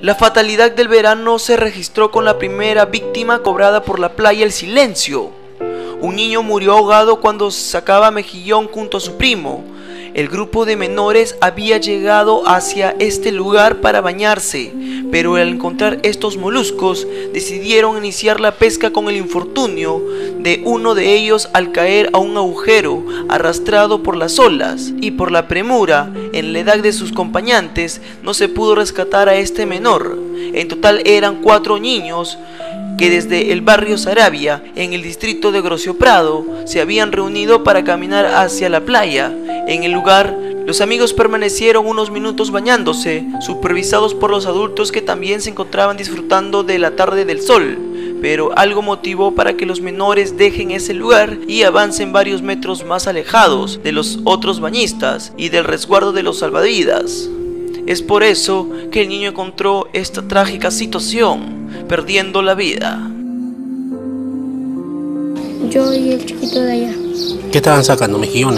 La fatalidad del verano se registró con la primera víctima cobrada por la playa El Silencio. Un niño murió ahogado cuando sacaba mejillón junto a su primo. El grupo de menores había llegado hacia este lugar para bañarse, pero al encontrar estos moluscos decidieron iniciar la pesca con el infortunio de uno de ellos al caer a un agujero arrastrado por las olas, y por la premura en la edad de sus acompañantes no se pudo rescatar a este menor. En total eran 4 niños que desde el barrio Saravia, en el distrito de Grosio Prado, se habían reunido para caminar hacia la playa. En el lugar, los amigos permanecieron unos minutos bañándose, supervisados por los adultos que también se encontraban disfrutando de la tarde del sol, pero algo motivó para que los menores dejen ese lugar y avancen varios metros más alejados de los otros bañistas y del resguardo de los salvavidas. Es por eso que el niño encontró esta trágica situación, perdiendo la vida. Yo y el chiquito de allá. ¿Qué estaban sacando? ¿Mejillones?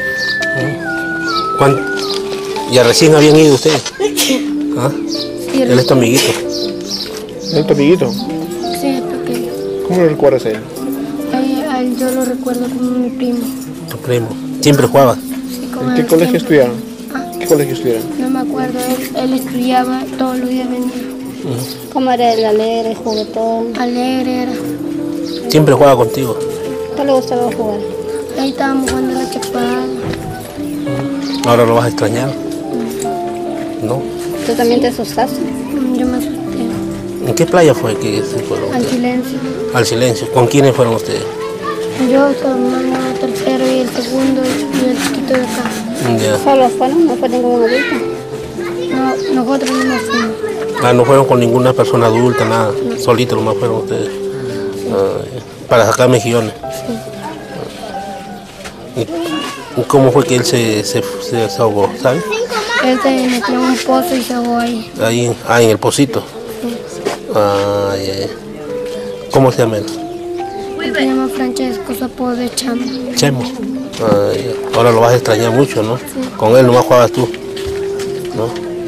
Ah. ¿Ya recién habían ido ustedes? ¿Ah? Sí, Él es tu amiguito. ¿Es tu amiguito? Sí, es pequeño. ¿Cómo lo recuerdas a él? A él yo lo recuerdo como mi primo. Tu primo. ¿Siempre jugaba? Sí, con ¿En él qué colegio siempre. estudiaron? Ah, ¿Qué colegio estudiaron? no me acuerdo, él estudiaba, todos los días venía. ¿Cómo era el alegre, juguetón? Alegre era. ¿Siempre jugaba contigo? ¿Qué le gustaba jugar? Ahí estábamos jugando la chapada. ¿Ahora lo vas a extrañar? ¿No? ¿Tú también te asustaste? Yo me asusté. ¿En qué playa fue que se fueron? Al Silencio. Al Silencio. ¿Con quiénes fueron ustedes? Yo, su hermano tercero y el segundo y el chiquito de acá. Ya. ¿Solo fueron? ¿No fue ningún adulto? No, nosotros no nos fuimos. Ah, no fueron con ninguna persona adulta, nada. Solitos nomás fueron ustedes. Para sacar mejillones. ¿Y cómo fue que él se ahogó, sabes? Él se metió en un pozo y se ahogó ahí. Ahí, en el pocito. ¿Cómo se llama él? Se llama Francesco, su apodo de Chamo. Chemo. Ahora lo vas a extrañar mucho, ¿no? Sí. Con él nomás jugabas tú, ¿no?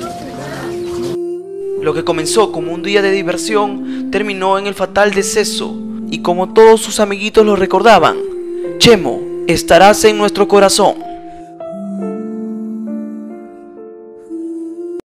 Lo que comenzó como un día de diversión terminó en el fatal deceso, y como todos sus amiguitos lo recordaban: Chemo, estarás en nuestro corazón.